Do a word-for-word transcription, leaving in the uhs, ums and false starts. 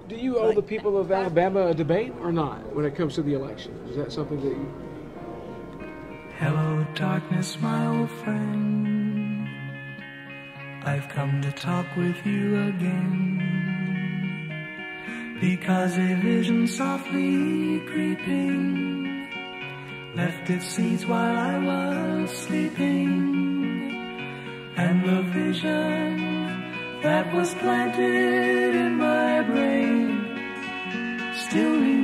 Do you owe the people of Alabama a debate or not when it comes to the election? Is that something that you... Hello, darkness, my old friend. I've come to talk with you again, because a vision softly creeping left its seeds while I was sleeping, and the vision that was planted in my brain still remains.